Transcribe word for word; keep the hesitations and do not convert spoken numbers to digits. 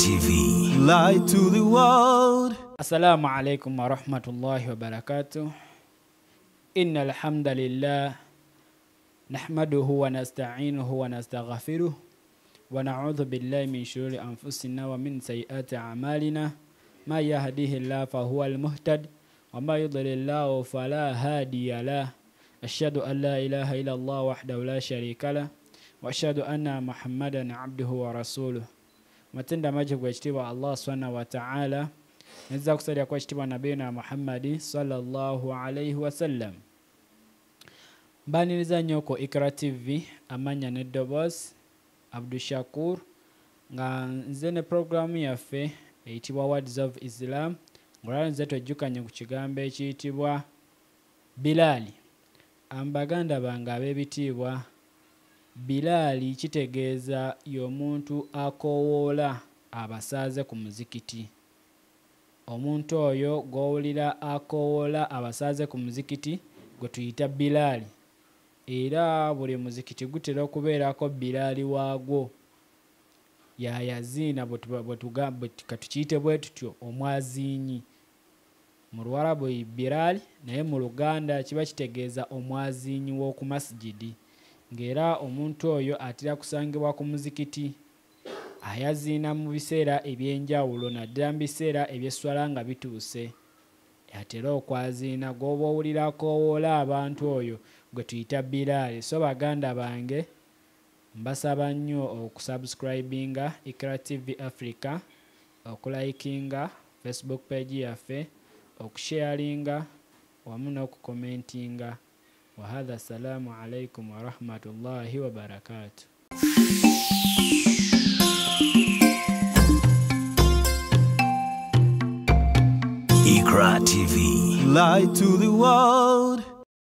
T V. Light to the world. Assalamu alaikum wa rahmatullahi wa barakatuh. Inna alhamdulillah nahmaduhu wa nasta'inuhu wa nastaghfiruh wa na'udhu billahi min shururi anfusina wa min sayyiati a'malina. Ma yahdihillahu fahuwa al-muhtad wa ma yudlilillahu fala hadiya lahu. Ashhadu an la ilaha illa Allah wahdahu la sharika lahu wa ashhadu anna Muhammadan abduhu wa rasuluhu. Matenda maji kwa chitiwa Allah subhanahu wa ta'ala. Neza kusalia kwa chitiwa nabiyina Muhammadi sallallahu alayhi wa sallam. Mbaniriza nyoko I Q R A T V amanya nedobos Abdul Shakur nga nzene programu yaffe eyitibwa Words of Islam. Ngolala nze twejjukanye ku kigambo ekiyitibwa Bilali. Ambaganda bange ab'ebitiibwa, Bilali kitegeeza y'omuntu akowoola abasaaze ku muzikiti. Omuntu oyo gw'owulira akowoola abasaaze ku muzikiti gwe tuyita Bilali. Era buli muzikiti gutera okubeerako Bilali waagwo. Yayaziina bwe tugamba katukiyite bwe tutyo omwaziinyi. Mu Luwarabu Bilali naye mu Luganda kiba kitegeeza omwaziinyi w'oku masjidi. Ngera omuntu oyo atira kusangibwa ku muzikiti. Ayaziina mu biseera ebyenjawulo naddala mu biseera eby'esswala nga bituuse. Atera okwaziina gw'oba owulira akowoola abantu oyo gwe tuyita Bilali. So baganda bange mbasaba nnyo okusubscribinga I Q R A T V Africa, okulayikinga Facebook page yaffe, okusharinga wamu n'okukomentinga. Wa hadha assalamu alaikum wa rahmatullahi wa barakatuh. I Q R A T V. Light to the world.